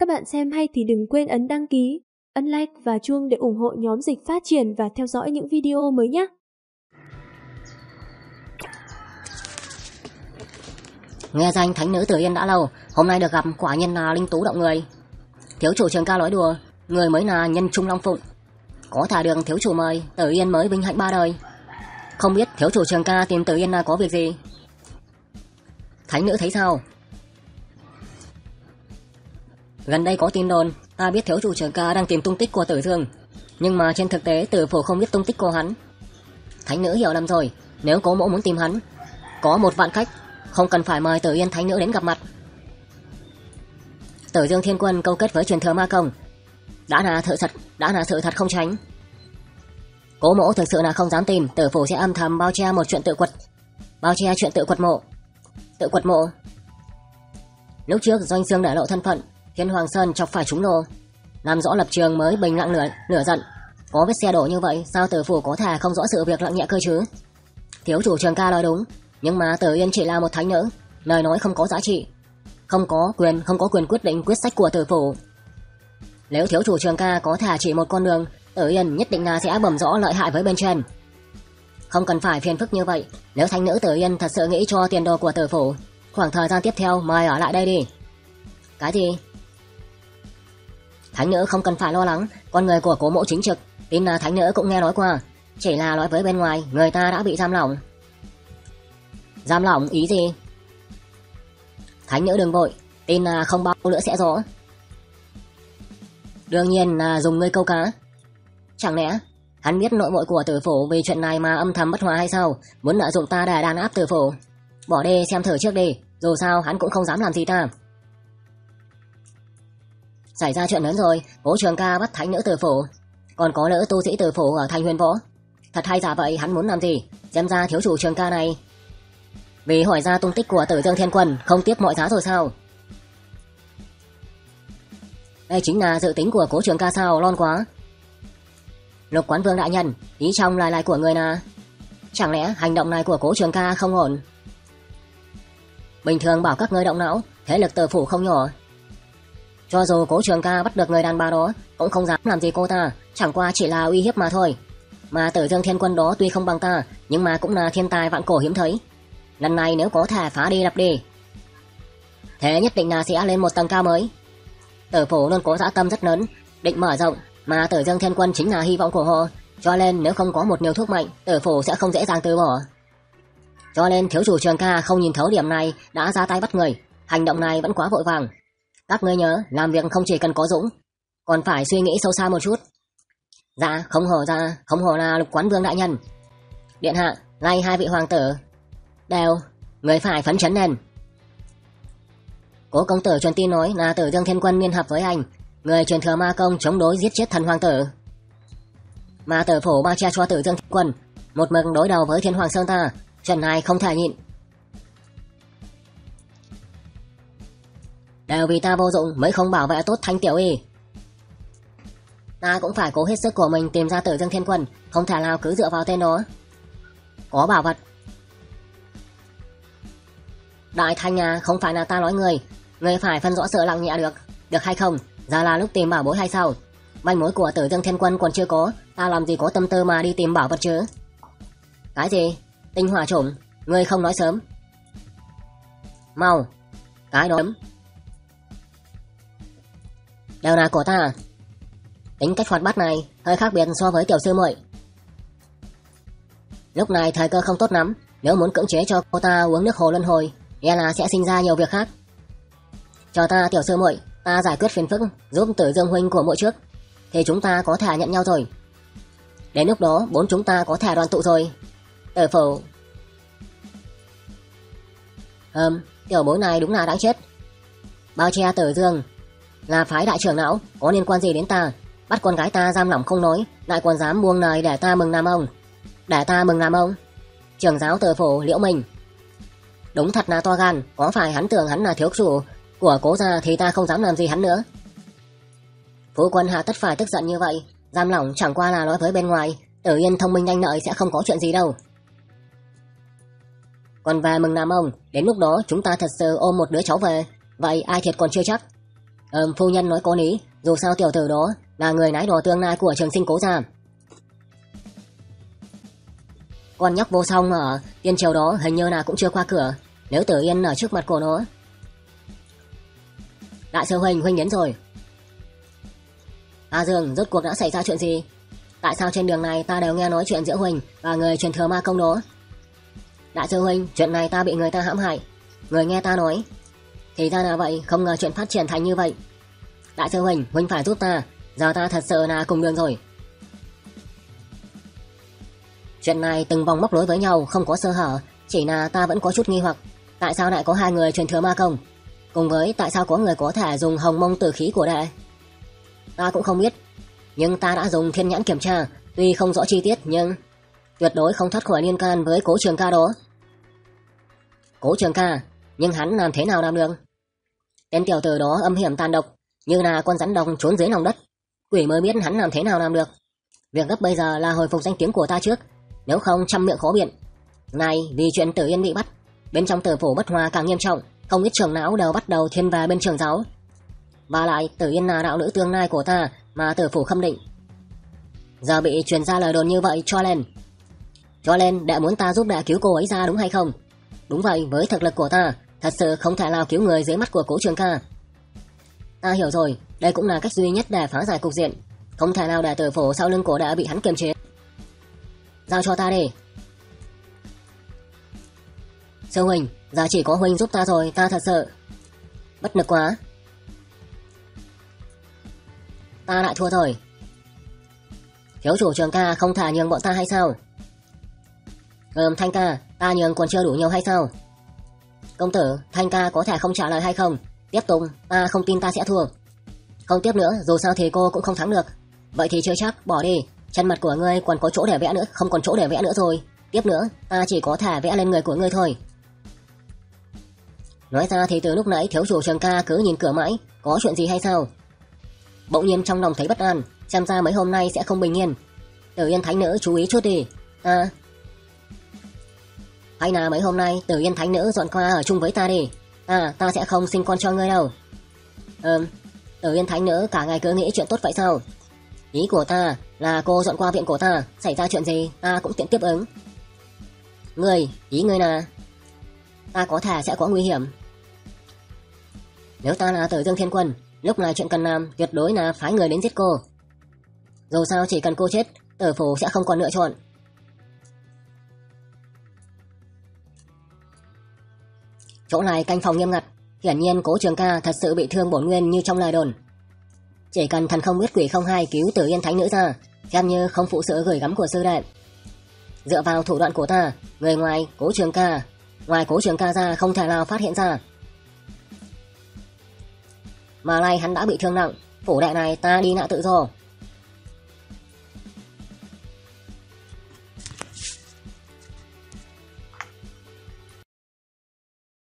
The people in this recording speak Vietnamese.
Các bạn xem hay thì đừng quên ấn đăng ký, ấn like và chuông để ủng hộ nhóm Dịch Phát Triển và theo dõi những video mới nhé. Nghe danh thánh nữ Tử Yên đã lâu, hôm nay được gặp quả nhiên là linh tú động người. Thiếu chủ Trường Ca nói đùa, người mới là nhân trung long phụng. Có thả đường thiếu chủ mời, Tử Yên mới vinh hạnh ba đời. Không biết thiếu chủ Trường Ca tìm Tử Yên là có việc gì? Thánh nữ thấy sao? Gần đây có tin đồn, ta biết thiếu chủ Trường Ca đang tìm tung tích của Tử Dương, nhưng mà trên thực tế Tử Phủ không biết tung tích của hắn. Thánh nữ hiểu lầm rồi, nếu Cố Mỗ muốn tìm hắn, có 1 vạn cách, không cần phải mời Tử Yên thánh nữ đến gặp mặt. Tử Dương Thiên Quân câu kết với truyền thừa ma công, đã là sự thật không tránh. Cố Mỗ thực sự là không dám tin Tử Phủ sẽ âm thầm bao che một chuyện tự quật mộ. Tự quật mộ. Lúc trước Doanh Xương để lộ thân phận, Thiên Hoàng Sơn chọc phải trúng nô, làm rõ lập trường mới bình lặng lửa giận. Có vết xe đổ như vậy, sao Tử Phủ có thể không rõ sự việc lặng nhẹ cơ chứ? Thiếu chủ Trường Ca nói đúng, nhưng mà Tử Yên chỉ là một thánh nữ, lời nói không có giá trị, không có quyền quyết định quyết sách của Tử Phủ. Nếu thiếu chủ Trường Ca có thể chỉ một con đường, Tử Yên nhất định là sẽ bẩm rõ lợi hại với bên trên. Không cần phải phiền phức như vậy, nếu thánh nữ Tử Yên thật sự nghĩ cho tiền đồ của Tử Phủ, khoảng thời gian tiếp theo mời ở lại đây đi. Cái gì? Thánh nữ không cần phải lo lắng, con người của Cố Mỗ chính trực, tin là thánh nữ cũng nghe nói qua, chỉ là nói với bên ngoài người ta đã bị giam lỏng. Giam lỏng ý gì? Thánh nữ đừng vội, tin là không bao nữa sẽ rõ. Đương nhiên là dùng ngươi câu cá. Chẳng lẽ hắn biết nội bộ của Tử Phủ vì chuyện này mà âm thầm bất hòa hay sao? Muốn lợi dụng ta để đàn áp Tử Phủ? Bỏ đi xem thử trước đi, dù sao hắn cũng không dám làm gì ta. Xảy ra chuyện lớn rồi, Cố Trường Ca bắt thánh nữ Tử Phủ, còn có nữ tu sĩ Tử Phủ ở Thanh Huyền Võ. Thật hay giả vậy, hắn muốn làm gì? Xem ra thiếu chủ Trường Ca này vì hỏi ra tung tích của Tử Dương Thiên Quân không tiếc mọi giá rồi sao? Đây chính là dự tính của Cố Trường Ca sao? Lon quá. Lục Quán Vương đại nhân, ý trong lời này của người là chẳng lẽ hành động này của Cố Trường Ca không ổn? Bình thường bảo các ngươi động não, thế lực Tử Phủ không nhỏ. Cho dù Cố Trường Ca bắt được người đàn bà đó, cũng không dám làm gì cô ta, chẳng qua chỉ là uy hiếp mà thôi. Mà Tử Dương Thiên Quân đó tuy không bằng ta, nhưng mà cũng là thiên tài vạn cổ hiếm thấy. Lần này nếu có thể phá đi lập đi, thế nhất định là sẽ lên một tầng cao mới. Tử Phủ luôn có dã tâm rất lớn, định mở rộng, mà Tử Dương Thiên Quân chính là hy vọng của họ, cho nên nếu không có một liều thuốc mạnh, Tử Phủ sẽ không dễ dàng từ bỏ. Cho nên thiếu chủ Trường Ca không nhìn thấu điểm này đã ra tay bắt người, hành động này vẫn quá vội vàng. Các ngươi nhớ, làm việc không chỉ cần có dũng, còn phải suy nghĩ sâu xa một chút. Dạ, không hổ là Lục Quán Vương đại nhân. Điện hạ, ngay 2 vị hoàng tử đều, người phải phấn chấn lên. Cố công tử truyền tin nói là Tử Dương Thiên Quân liên hợp với anh, người truyền thừa ma công chống đối giết chết thần hoàng tử. Mà Tử Phủ bao che cho Tử Dương Thiên Quân, một mực đối đầu với Thiên Hoàng Sơn ta, chuyện này không thể nhịn. Đều vì ta vô dụng mới không bảo vệ tốt Thanh Tiểu Y. Ta cũng phải cố hết sức của mình tìm ra Tử Dương Thiên Quân, không thể nào cứ dựa vào tên đó. Có bảo vật. Đại Thanh à, không phải là ta nói người phải phân rõ sự lặng nhẹ được hay không? Giờ là lúc tìm bảo bối hay sao? Manh mối của Tử Dương Thiên Quân còn chưa có, ta làm gì có tâm tư mà đi tìm bảo vật chứ? Cái gì? Tinh hỏa chủng, ngươi không nói sớm. Mau, cái đó đều là của ta. Tính cách hoạt bát này hơi khác biệt so với tiểu sư muội. Lúc này thời cơ không tốt lắm, nếu muốn cưỡng chế cho cô ta uống nước hồ luân hồi, e là sẽ sinh ra nhiều việc khác. Cho ta tiểu sư muội, ta giải quyết phiền phức giúp Tử Dương huynh của muội trước, thì chúng ta có thể nhận nhau rồi. Đến lúc đó 4 chúng ta có thể đoàn tụ rồi. Tử Phủ. Tiểu bối này đúng là đáng chết. Bao che Tử Dương là phái đại trưởng lão, có liên quan gì đến ta? Bắt con gái ta giam lỏng không nói, lại còn dám buông lời để ta mừng làm ông. Trưởng giáo Tử Phủ Liễu Minh đúng thật là to gan, có phải hắn tưởng hắn là thiếu chủ của Cố gia thì ta không dám làm gì hắn nữa. Phu quân hạ tất phải tức giận như vậy, giam lỏng chẳng qua là nói với bên ngoài, Tử Yên thông minh nhanh lợi sẽ không có chuyện gì đâu. Còn về mừng làm ông, đến lúc đó chúng ta thật sự ôm một đứa cháu về, vậy ai thiệt còn chưa chắc. Phu nhân nói có lý, dù sao tiểu tử đó là người nái đồ tương lai của Trường Sinh Cố gia. Con nhóc vô song ở tiên triều đó hình như là cũng chưa qua cửa, nếu Tử Yên ở trước mặt của nó. Đại sư huynh, huynh đến rồi. A Dương, rốt cuộc đã xảy ra chuyện gì? Tại sao trên đường này ta đều nghe nói chuyện giữa huynh và người truyền thừa ma công đó? Đại sư huynh, chuyện này ta bị người ta hãm hại. Người nghe ta nói. Thì ra là vậy, không ngờ chuyện phát triển thành như vậy. Đại sư huynh, huynh phải giúp ta, giờ ta thật sự là cùng đường rồi. Chuyện này từng vòng móc nối với nhau, không có sơ hở, chỉ là ta vẫn có chút nghi hoặc, tại sao lại có hai người truyền thừa ma công, cùng với tại sao có người có thể dùng hồng mông tử khí của đệ. Ta cũng không biết, nhưng ta đã dùng thiên nhãn kiểm tra, tuy không rõ chi tiết nhưng tuyệt đối không thoát khỏi liên can với Cố Trường Ca đó. Cố Trường Ca, nhưng hắn làm thế nào làm được? Tên tiểu tử đó âm hiểm tàn độc, như là con rắn độc trốn dưới lòng đất, quỷ mới biết hắn làm thế nào làm được. Việc gấp bây giờ là hồi phục danh tiếng của ta trước, nếu không trăm miệng khó biện. Này, vì chuyện Tử Yên bị bắt, bên trong Tử phủ bất hòa càng nghiêm trọng, không ít trưởng lão đều bắt đầu thiên về bên trưởng giáo. Và lại Tử Yên là đạo nữ tương lai của ta mà Tử phủ khâm định. Giờ bị truyền ra lời đồn như vậy cho nên đệ muốn ta giúp đệ cứu cô ấy ra đúng hay không? Đúng vậy, với thực lực của ta, thật sự không thể nào cứu người dưới mắt của Cố Trường Ca. Ta hiểu rồi, đây cũng là cách duy nhất để phá giải cục diện, không thể nào để Tử phủ sau lưng của đệ bị hắn kiềm chế. Giao cho ta đi. Sư huynh, giờ chỉ có huynh giúp ta rồi, ta thật sự bất lực quá. Ta lại thua rồi. Thiếu chủ Trường Ca không thể nhường bọn ta hay sao? Thanh ca, ta nhường còn chưa đủ nhiều hay sao? Công tử, Thanh ca có thể không trả lời hay không? Tiếp tục, ta không tin ta sẽ thua. Không tiếp nữa, dù sao thì cô cũng không thắng được. Vậy thì chơi chắc, bỏ đi. Chân mặt của ngươi còn có chỗ để vẽ nữa, không còn chỗ để vẽ nữa rồi. Tiếp nữa, ta chỉ có thể vẽ lên người của ngươi thôi. Nói ra thì từ lúc nãy thiếu chủ Trường Ca cứ nhìn cửa mãi, có chuyện gì hay sao? Bỗng nhiên trong lòng thấy bất an, xem ra mấy hôm nay sẽ không bình yên. Tử Yên Thánh Nữ chú ý chút đi. Hay là mấy hôm nay Tử Yên Thánh Nữ dọn qua ở chung với ta đi. Ta sẽ không sinh con cho ngươi đâu. Tử Yên Thánh Nữ cả ngày cứ nghĩ chuyện tốt vậy sao? Ý của ta là cô dọn qua viện của ta, xảy ra chuyện gì ta cũng tiện tiếp ứng. Ý ngươi là ta có thể sẽ có nguy hiểm. Nếu ta là Tử Dương Thiên Quân, lúc này chuyện cần làm tuyệt đối là phái người đến giết cô. Dù sao chỉ cần cô chết, Tử phủ sẽ không còn lựa chọn. Chỗ này canh phòng nghiêm ngặt, hiển nhiên Cố Trường Ca thật sự bị thương bổn nguyên như trong lời đồn. Chỉ cần thần không biết quỷ không hay cứu Tử Yên Thánh Nữ ra, xem như không phụ sự gửi gắm của sư đệ. Dựa vào thủ đoạn của ta, người ngoài Cố Trường Ca ra không thể nào phát hiện ra. Mà nay hắn đã bị thương nặng, phủ đệ này ta đi nạ tự do.